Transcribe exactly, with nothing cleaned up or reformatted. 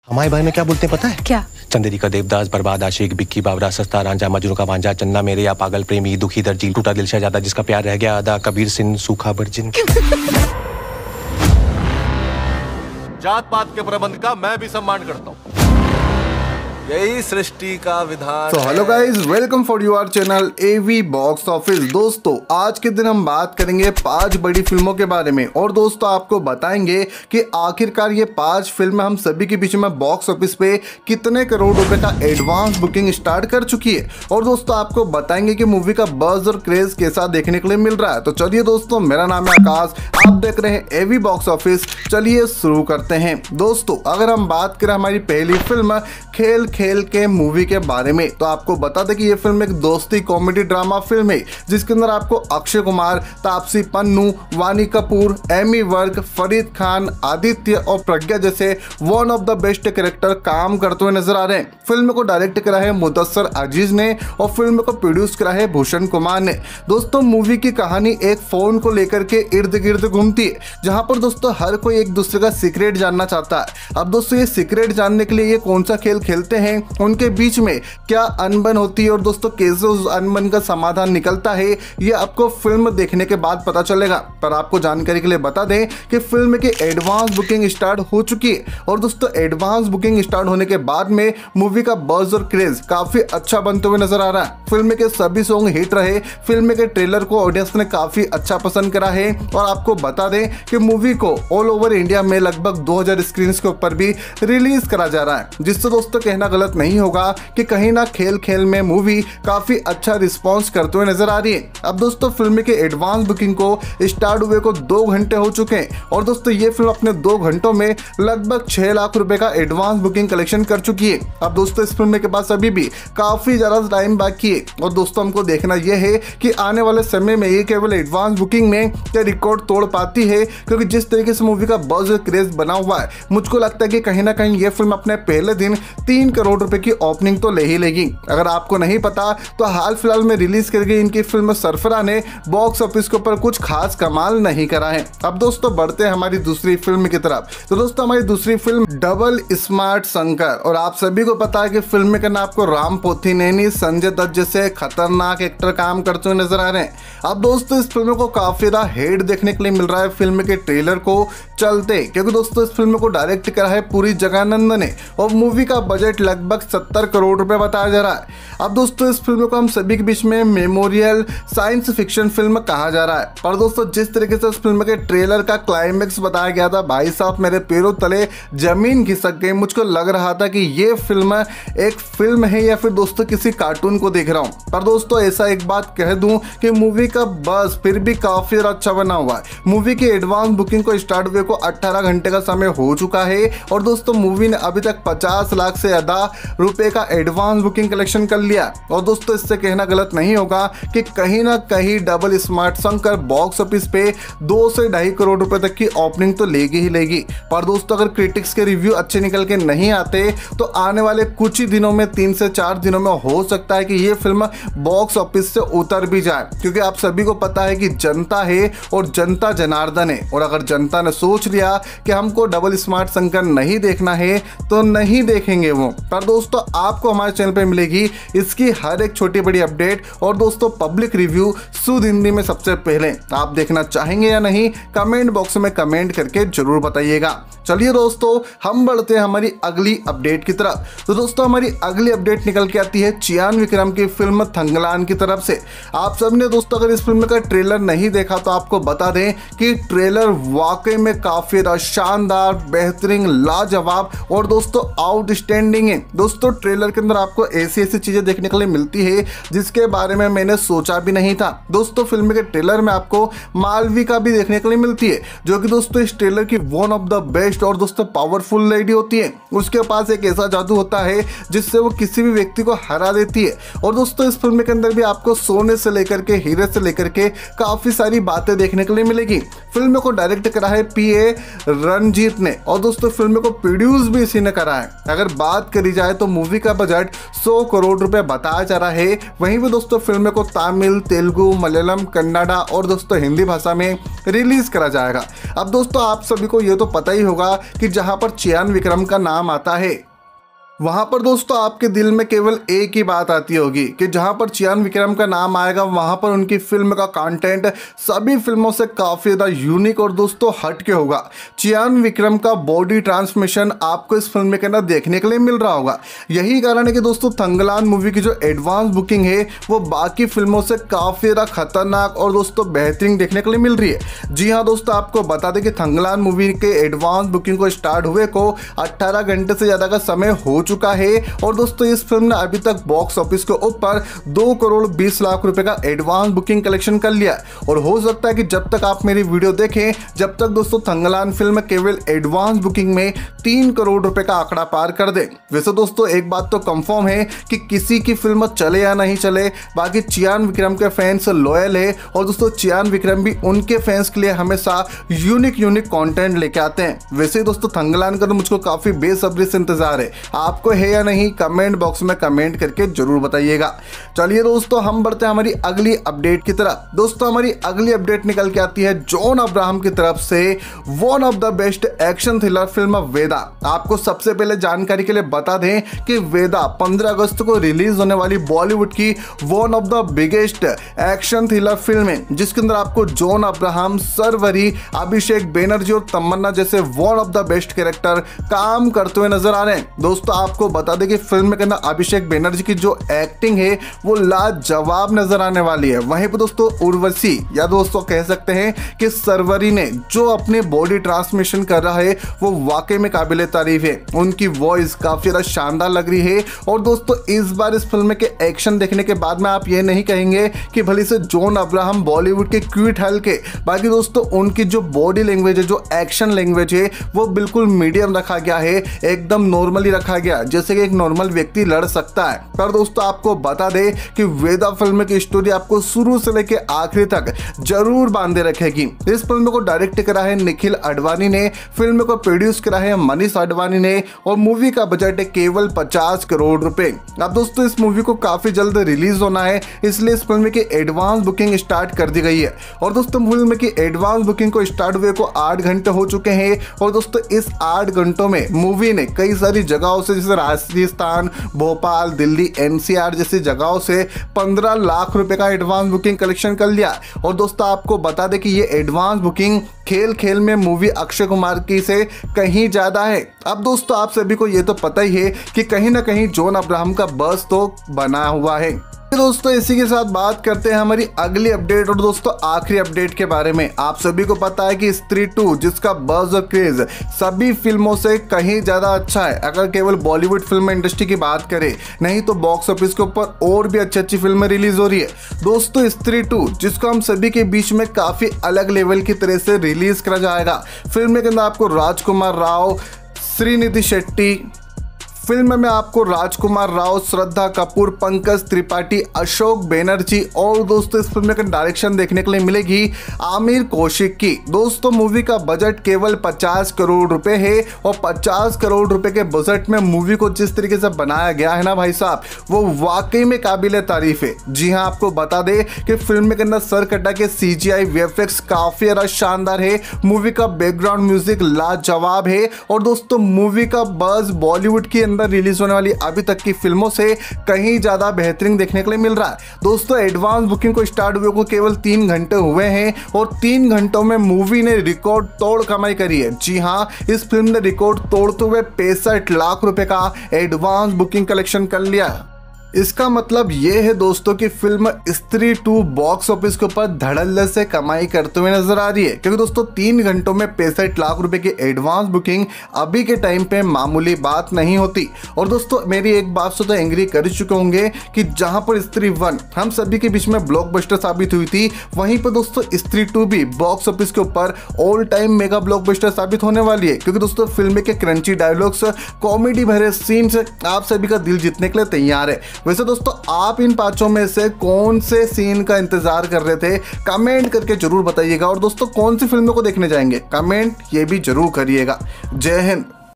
हमारे बारे में क्या बोलते हैं पता है? क्या? चंदेरी का देवदास, बर्बाद आशिक, बिक्की बावरा, सस्ता रांझा, मजनू का भांजा, चन्ना मेरे या पागल प्रेमी, दुखी दर्जी, टूटा दिल शहजादा, जिसका प्यार रह गया आधा, कबीर सिंह, सूखा वर्जिन। जात पात के प्रबंध का मैं भी सम्मान करता हूँ, यही सृष्टि का विधान। तो hello guys, welcome for your channel AV box office. दोस्तों आज के दिन हम बात करेंगे पांच बड़ी फिल्मों के बारे में और दोस्तों आपको बताएंगे कि आखिरकार ये पांच फिल्में हम सभी के बीच में बॉक्स ऑफिस पे कितने करोड़ रुपए का एडवांस बुकिंग स्टार्ट कर चुकी है और दोस्तों आपको बताएंगे कि मूवी का बज़ और क्रेज कैसा देखने के लिए मिल रहा है। तो चलिए दोस्तों, मेरा नाम है आकाश, आप देख रहे हैं एवी बॉक्स ऑफिस। चलिए शुरू करते हैं। दोस्तों अगर हम बात करें हमारी पहली फिल्म खेल खेल के मूवी के बारे में, तो आपको बता दें कि ये फिल्म एक दोस्ती कॉमेडी ड्रामा फिल्म है जिसके अंदर आपको अक्षय कुमार, तापसी पन्नू, वानी कपूर, एमी वर्क, फरीद खान, आदित्य और प्रज्ञा जैसे one of the best character काम करते हुए नजर आ रहे हैं। फिल्म को डायरेक्ट करा है मुदस्सर अजीज ने और फिल्म को प्रोड्यूस करा है भूषण कुमार ने। दोस्तों मूवी की कहानी एक फोन को लेकर के इर्द गिर्द घूमती है, जहां पर दोस्तों हर कोई एक दूसरे का सीक्रेट जानना चाहता है। अब दोस्तों ये सीक्रेट जानने के लिए ये कौन सा खेल खेलते हैं, उनके बीच में क्या अनबन होती है और दोस्तों कैसे उस अनबन का समाधान निकलता है, ये आपको फिल्म देखने के बाद पता चलेगा। पर आपको जानकारी के लिए बता दें कि फिल्म की एडवांस बुकिंग स्टार्ट हो चुकी है और दोस्तों एडवांस बुकिंग स्टार्ट होने के बाद में मूवी का बज़ और क्रेज काफी अच्छा बनते हुए नजर आ रहा है। फिल्म के सभी सॉन्ग हिट रहे, फिल्म के ट्रेलर को ऑडियंस ने काफी अच्छा पसंद करा है और आपको बता दें कि मूवी को ऑल ओवर इंडिया में लगभग दो हज़ार स्क्रीन के ऊपर भी रिलीज करा जा रहा है, जिससे दोस्तों कहना गलत नहीं होगा कि कहीं ना खेल खेल में मूवी काफी अच्छा रिस्पांस करते हुए नजर आ रही है। अब दोस्तों फिल्म के एडवांस बुकिंग को स्टार्ट हुए को दो घंटे हो चुके हैं और दोस्तों ये फिल्म अपने दो घंटों में लगभग छह लाख रुपए का एडवांस बुकिंग कलेक्शन कर चुकी है। अब दोस्तों इस फिल्म के पास अभी भी काफी ज्यादा टाइम बाकी है और दोस्तों हमको देखना यह है कि आने वाले समय में ये केवल एडवांस बुकिंग में क्या रिकॉर्ड तोड़ पाती है, क्योंकि जिस तरीके से मूवी का बज़ और क्रेज बना हुआ है मुझको लगता है कि कहीं ना कहीं ये फिल्म अपने पहले दिन तीन करोड़ रुपए की ओपनिंग तो ले ही लेगी। अगर आपको नहीं पता तो हाल फिलहाल में रिलीज कर गई इनकी फिल्म सरफरा ने बॉक्स ऑफिस के ऊपर कुछ खास कमाल नहीं करा है। अब दोस्तों बढ़ते हैं हमारी दूसरी फिल्म की तरफ। तो दोस्तों हमारी दूसरी फिल्म डबल स्मार्ट शंकर, और आप सभी को पता है कि फिल्म के ना आपको राम पोथिनेनी, संजय दत्त जैसे खतरनाक एक्टर काम करते हुए नजर आ रहे हैं। अब दोस्तों इस फिल्म को काफी ज्यादा हेट देखने के लिए मिल रहा है फिल्म के ट्रेलर को चलते, क्योंकि दोस्तों इस फिल्म को डायरेक्ट करा है पुरी जगन्नाथ ने और मूवी का बजट लगभग सत्तर करोड़ रुपए बताया जा रहा है। अब दोस्तों इस फिल्म को हम सभी के बीच में मेमोरियल साइंस फिक्शन फिल्म कहा जा रहा है, पर दोस्तों जिस तरीके से इस फिल्म के ट्रेलर का क्लाइमेक्स बताया गया था, भाई साहब मेरे पैरों तले जमीन खिसक गई। मुझको लग रहा था कि ये फिल्म एक फिल्म है या फिर दोस्तों किसी कार्टून को देख रहा हूँ। पर दोस्तों ऐसा एक बात कह दूं कि मूवी का बस फिर भी काफी अच्छा बना हुआ है। मूवी की एडवांस बुकिंग को स्टार्ट हुए को अठारह घंटे का समय हो चुका है और दोस्तों मूवी ने अभी तक पचास लाख से ज्यादा रुपए का एडवांस बुकिंग कलेक्शन कर लिया और दोस्तों इससे कहना गलत नहीं होगा कि कहीं ना कहीं double smart Shankar box office पे दो से ढाई करोड़ रुपए तक की ओपनिंग तो लेगी ही लेगी। पर दोस्तों अगर क्रिटिक्स के रिव्यू अच्छे निकल के नहीं आते तो आने वाले कुछ ही दिनों में, तीन से चार दिनों में हो सकता है कि ये फिल्म बॉक्स ऑफिस से उतर भी जाए, क्योंकि आप सभी को पता है कि जनता है और जनता जनार्दन है, और अगर जनता ने सोच लिया कि हमको डबल स्मार्ट शंकर नहीं देखना है तो नहीं देखेंगे वो। पर दोस्तों आपको हमारे चैनल पे मिलेगी इसकी हर एक छोटी बड़ी अपडेट और दोस्तों पब्लिक रिव्यू शुद्ध हिंदी में सबसे पहले। आप देखना चाहेंगे या नहीं कमेंट बॉक्स में कमेंट करके जरूर बताइएगा। चलिए दोस्तों हम बढ़ते हैं हमारी अगली अपडेट की तरफ। तो दोस्तों हमारी अगली अपडेट निकल के आती है चियान विक्रम की फिल्म थंगलान की तरफ से। आप सबने दोस्तों अगर इस फिल्म का ट्रेलर नहीं देखा तो आपको बता दें कि ट्रेलर वाकई में काफी शानदार, बेहतरीन, लाजवाब और दोस्तों आउटस्टैंडिंग है। दोस्तों ट्रेलर के अंदर आपको ऐसी ऐसी चीजें देखने के लिए मिलती है जिसके बारे में मैंने सोचा भी नहीं था। दोस्तों फिल्म के ट्रेलर में आपको मालविका भी देखने के लिए मिलती है, जो कि दोस्तों इस ट्रेलर की वन ऑफ द बेस्ट और दोस्तों पावरफुल लेडी होती है। उसके पास एक ऐसा जादू होता है जिससे वो किसी भी व्यक्ति को हरा देती है। और दोस्तों इस फिल्म के अंदर भी आपको सोने से लेकर के हीरे से लेकर के काफी सारी बातें देखने के लिए मिलेगी। फिल्म को डायरेक्ट करा है पी ए रंजीत ने और दोस्तों फिल्म को प्रोड्यूस भी इसी ने करा है। अगर बात करें करी जाए तो मूवी का बजट सौ करोड़ रुपए बताया जा रहा है। वहीं भी दोस्तों फिल्म को तमिल, तेलुगु, मलयालम, कन्नड़ा और दोस्तों हिंदी भाषा में रिलीज करा जाएगा। अब दोस्तों आप सभी को ये तो पता ही होगा कि जहां पर चियान विक्रम का नाम आता है वहां पर दोस्तों आपके दिल में केवल एक ही बात आती होगी कि जहां पर चियान विक्रम का नाम आएगा वहां पर उनकी फिल्म का कंटेंट सभी फिल्मों से काफी ज्यादा यूनिक और दोस्तों हटके होगा। चियान विक्रम का बॉडी ट्रांसमिशन आपको इस फिल्म के अंदर देखने के लिए मिल रहा होगा। यही कारण है कि दोस्तों थंगलान मूवी की जो एडवांस बुकिंग है वो बाकी फिल्मों से काफी ज्यादा खतरनाक और दोस्तों बेहतरीन देखने के लिए मिल रही है। जी हाँ दोस्तों, आपको बता दें कि थंगलान मूवी के एडवांस बुकिंग को स्टार्ट हुए को अट्ठारह घंटे से ज्यादा का समय हो चुका है और दोस्तों इस फिल्म ने अभी तक बॉक्स ऑफिस के ऊपर दो करोड़ बीस लाख रुपए का एडवांस बुकिंग कलेक्शन कर लिया और हो सकता है कि जब तक आप मेरी वीडियो देखें जब तक दोस्तों थंगलान फिल्म केवल एडवांस बुकिंग में तीन करोड़ रुपए का आंकड़ा पार कर दे। वैसे दोस्तों एक बात तो कंफर्म है कि किसी की फिल्म चले या नहीं चले, बाकी चियान विक्रम के फैंस लॉयल है और दोस्तों चियान विक्रम भी उनके फैंस के लिए हमेशा यूनिक यूनिक कंटेंट लेके आते हैं। वैसे दोस्तों थंगलान का तो मुझको काफी बेसब्री से इंतजार है, आपको है या नहीं कमेंट बॉक्स में कमेंट करके जरूर बताइएगा। चलिए दोस्तों हम बढ़ते हैं हमारी अगली अपडेट की तरफ। दोस्तों हमारी अगली अपडेट निकल के आती है जॉन अब्राहम की तरफ से one of the best action thriller film Vedaa. आपको सबसे पहले जानकारी के लिए बता दें कि वेदा पंद्रह अगस्त को रिलीज होने वाली बॉलीवुड की one of the biggest action thriller film है, जिसके अंदर आपको जॉन अब्राहम, सरवरी, अभिषेक बैनर्जी और तमन्ना जैसे one of the best character काम करते हुए नजर आ रहे हैं। दोस्तों आपको बता दें कि फिल्म के अंदर अभिषेक बैनर्जी की जो एक्टिंग है वो लाजवाब नजर आने वाली है। वहीं पर दोस्तों उर्वशी या दोस्तों कह सकते हैं कि सरवरी ने जो अपने बॉडी ट्रांसमिशन कर रहा है वो वाकई में काबिल तारीफ है। उनकी वॉइस काफी ज्यादा शानदार लग रही है और दोस्तों इस बार इस फिल्म के एक्शन देखने के बाद में आप ये नहीं कहेंगे कि भले से जॉन अब्राहम बॉलीवुड के क्यूट हल्के, बाकी दोस्तों उनकी जो बॉडी लैंग्वेज है, जो एक्शन लैंग्वेज है वो बिल्कुल मीडियम रखा गया है, एकदम नॉर्मली रखा गया जैसे कि एक नॉर्मल व्यक्ति लड़ सकता है। पर दोस्तों आपको बता दे कि वेदा फिल्म की स्टोरी आपको शुरू से लेकर आखिरी तक जरूर बांधे रखेगी। इस फिल्म को डायरेक्ट करा है निखिल अडवाणी ने, फिल्म को प्रोड्यूस करा है मनीष अडवाणी ने और मूवी का बजट है केवल पचास करोड़ रुपए। अब दोस्तों इस मूवी को काफी जल्द रिलीज होना है, इसलिए इस फिल्म की एडवांस बुकिंग स्टार्ट कर दी गई है और दोस्तों फिल्म की एडवांस बुकिंग को स्टार्ट हुए को आठ घंटे हो चुके हैं और दोस्तों इस आठ घंटों में मूवी ने कई सारी जगहों से जैसे राजस्थान, भोपाल, दिल्ली, एनसीआर जैसी जगहों से पंद्रह लाख रुपए का एडवांस बुकिंग कलेक्शन कर लिया। और दोस्तों आपको बता दें कि ये एडवांस बुकिंग खेल खेल में मूवी अक्षय कुमार की से कहीं ज्यादा है। अब दोस्तों आप सभी को ये तो पता ही है कि कहीं ना कहीं जॉन अब्राहम का बस तो बना हुआ है। दोस्तों इसी के साथ बात करते हैं हमारी अगली अपडेट और दोस्तों आखिरी अपडेट के बारे में। आप सभी को पता है कि स्त्री टू जिसका बज़ और क्रेज सभी फिल्मों से कहीं ज्यादा अच्छा है, अगर केवल बॉलीवुड फिल्म इंडस्ट्री की बात करें, नहीं तो बॉक्स ऑफिस के ऊपर और भी अच्छी अच्छी फिल्में रिलीज हो रही है। दोस्तों स्त्री टू जिसको हम सभी के बीच में काफी अलग लेवल की तरह से रिलीज करा जाएगा। फिल्म के अंदर आपको राजकुमार राव, श्रीनिधि शेट्टी, फिल्म में आपको राजकुमार राव, श्रद्धा कपूर, पंकज त्रिपाठी, अशोक बैनर्जी और दोस्तों इस फिल्म का डायरेक्शन देखने के लिए मिलेगी आमिर कौशिक की। दोस्तों मूवी का बजट केवल पचास करोड़ रुपए है और पचास करोड़ रुपए के बजट में मूवी को जिस तरीके से बनाया गया है ना भाई साहब, वो वाकई में काबिल तारीफ है। जी हाँ, आपको बता दे कि फिल्म के अंदर सर कटा के सीजीआई वीएफएक्स काफी ज्यादा शानदार है, मूवी का बैकग्राउंड म्यूजिक लाजवाब है और दोस्तों मूवी का बज़ बॉलीवुड की रिलीज होने वाली अभी तक की फिल्मों से कहीं ज्यादा बेहतरीन देखने के लिए मिल रहा है। दोस्तों एडवांस बुकिंग को स्टार्ट हुए को केवल तीन घंटे हुए हैं और तीन घंटों में मूवी ने रिकॉर्ड तोड़ कमाई करी है। जी हाँ, इस फिल्म ने रिकॉर्ड तोड़ते हुए पैंसठ लाख रुपए का एडवांस बुकिंग कलेक्शन कर लिया। इसका मतलब ये है दोस्तों कि फिल्म स्त्री टू बॉक्स ऑफिस के ऊपर धड़ल्ले से कमाई करते हुए नजर आ रही है, क्योंकि दोस्तों तीन घंटों में पैंसठ लाख रुपए की एडवांस बुकिंग अभी के टाइम पे मामूली बात नहीं होती। और दोस्तों मेरी एक बात से तो एंग्री कर चुके होंगे कि जहां पर स्त्री वन हम सभी के बीच में ब्लॉकबस्टर साबित हुई थी, वहीं पर दोस्तों स्त्री टू भी बॉक्स ऑफिस के ऊपर ऑल टाइम मेगा ब्लॉकबस्टर साबित होने वाली है, क्योंकि दोस्तों फिल्म के क्रंची डायलॉग्स, कॉमेडी भरे सीन्स आप सभी का दिल जीतने के लिए तैयार है। वैसे दोस्तों आप इन पांचों में से कौन से सीन का इंतजार कर रहे थे, कमेंट करके जरूर बताइएगा। और दोस्तों कौन सी फिल्मों को देखने जाएंगे, कमेंट ये भी जरूर करिएगा। जय हिंद।